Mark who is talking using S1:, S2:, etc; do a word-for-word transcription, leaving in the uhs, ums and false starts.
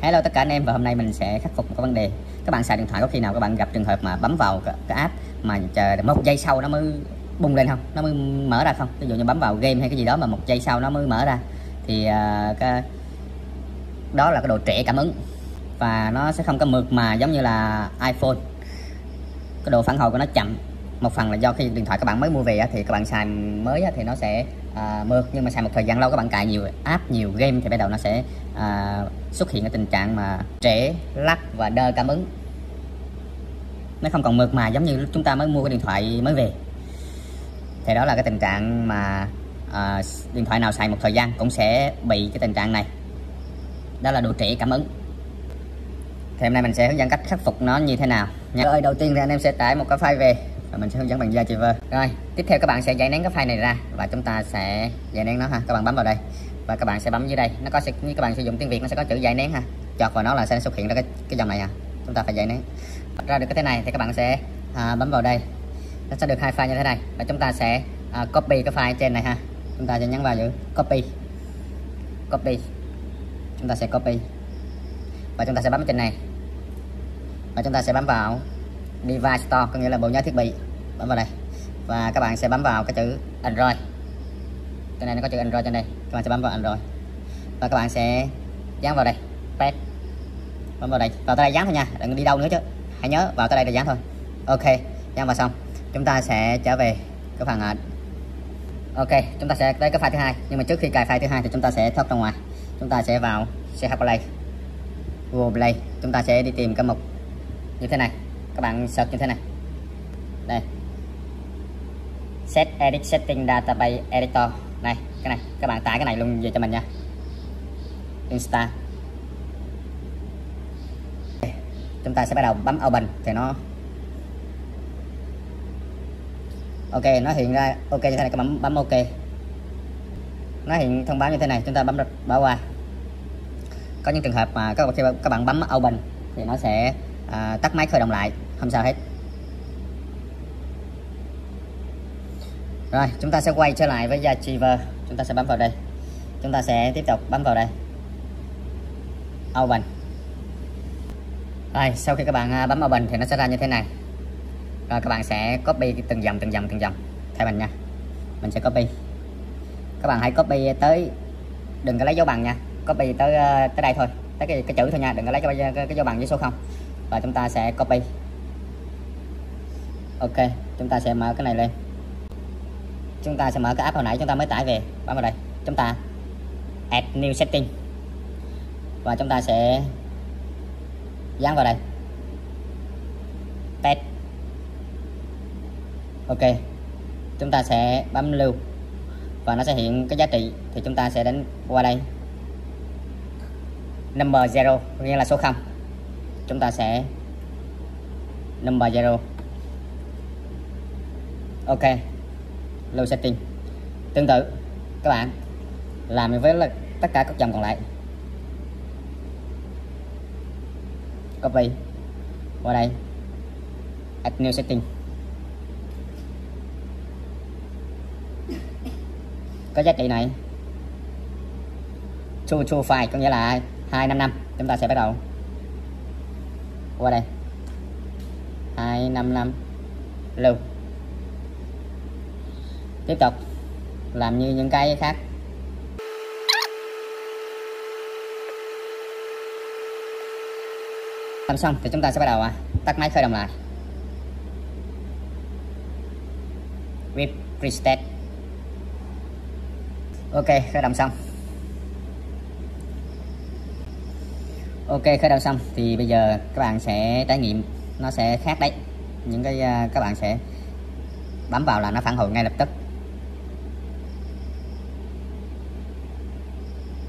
S1: Hello tất cả anh em, và hôm nay mình sẽ khắc phục một cái vấn đề. Các bạn xài điện thoại có khi nào các bạn gặp trường hợp mà bấm vào cái, cái app mà chờ một giây sau nó mới bung lên không? Nó mới mở ra không? Ví dụ như bấm vào game hay cái gì đó mà một giây sau nó mới mở ra. Thì uh, cái, đó là cái độ trễ cảm ứng. Và nó sẽ không có mượt mà giống như là iPhone. Cái độ phản hồi của nó chậm. Một phần là do khi điện thoại các bạn mới mua về thì các bạn xài mới thì nó sẽ à, mượt, nhưng mà xài một thời gian lâu các bạn cài nhiều app, nhiều game thì bắt đầu nó sẽ à, xuất hiện cái tình trạng mà trễ, lắc và đơ cảm ứng. Nó không còn mượt mà giống như lúc chúng ta mới mua cái điện thoại mới về. Thì đó là cái tình trạng mà à, điện thoại nào xài một thời gian cũng sẽ bị cái tình trạng này. Đó là độ trễ cảm ứng. Thì hôm nay mình sẽ hướng dẫn cách khắc phục nó như thế nào nha. Rồi đầu tiên thì anh em sẽ tải một cái file về và mình sẽ hướng dẫn bằng Java. Rồi tiếp theo các bạn sẽ giải nén cái file này ra và chúng ta sẽ giải nén nó ha. Các bạn bấm vào đây và các bạn sẽ bấm dưới đây, nó có sẽ như các bạn sử dụng tiếng Việt nó sẽ có chữ giải nén ha, chọt vào nó là sẽ xuất hiện ra cái cái dòng này ha. Chúng ta phải giải nén ra được cái thế này thì các bạn sẽ à, bấm vào đây, nó sẽ được hai file như thế này và chúng ta sẽ à, copy cái file trên này ha. Chúng ta sẽ nhấn vào chữ copy, copy, chúng ta sẽ copy và chúng ta sẽ bấm trên này và chúng ta sẽ bấm vào Device Store, có nghĩa là bộ nhớ thiết bị, bấm vào đây và các bạn sẽ bấm vào cái chữ Android. Cái này nó có chữ Android trên đây, các bạn sẽ bấm vào Android và các bạn sẽ dán vào đây, paste, bấm vào đây, vào tới đây dán thôi nha, đừng đi đâu nữa chứ, hãy nhớ vào tới đây là dán thôi. Ok, dán vào xong chúng ta sẽ trở về cái phần uh, ok, chúng ta sẽ tới cái file thứ hai, nhưng mà trước khi cài file thứ hai thì chúng ta sẽ thoát ra ngoài, chúng ta sẽ vào xê hát Play, Google Play, chúng ta sẽ đi tìm cái mục như thế này. Các bạn search như thế này đây, set edit setting database editor này, cái này các bạn tải cái này luôn về cho mình nha, install. Chúng ta sẽ bắt đầu bấm open thì nó ok, nó hiện ra ok như thế này, các bạn bấm ok, nó hiện thông báo như thế này, chúng ta bấm bỏ qua. Có những trường hợp mà các bạn các bạn bấm open thì nó sẽ à, tắt máy khởi động lại, không sao hết. Rồi chúng ta sẽ quay trở lại với Java, chúng ta sẽ bấm vào đây, chúng ta sẽ tiếp tục bấm vào đây open. Rồi sau khi các bạn bấm open thì nó sẽ ra như thế này. Rồi các bạn sẽ copy từng dòng từng dòng từng dòng theo mình nha, mình sẽ copy. Các bạn hãy copy tới, đừng có lấy dấu bằng nha, copy tới tới đây thôi, tới cái, cái chữ thôi nha, đừng có lấy cái, cái, cái dấu bằng với số không. Và chúng ta sẽ copy. Ok, chúng ta sẽ mở cái này lên, chúng ta sẽ mở cái app hồi nãy chúng ta mới tải về, bấm vào đây, chúng ta add new setting và chúng ta sẽ dán vào đây, paste. Ok, chúng ta sẽ bấm lưu và nó sẽ hiện cái giá trị, thì chúng ta sẽ đánh qua đây number zero, nghĩa là số không, chúng ta sẽ number zero. Ok, lưu setting. Tương tự các bạn làm với tất cả các dòng còn lại, copy qua đây, add new setting, có giá trị này two two five, có nghĩa là hai năm năm. Chúng ta sẽ bắt đầu qua đây hai năm năm, lưu. Tiếp tục làm như những cái khác. Làm xong thì chúng ta sẽ bắt đầu à, tắt máy khởi động lại, with restart. Ok, khởi động xong. Ok, khởi động xong thì bây giờ các bạn sẽ trải nghiệm nó sẽ khác đấy. Những cái uh, các bạn sẽ bấm vào là nó phản hồi ngay lập tức.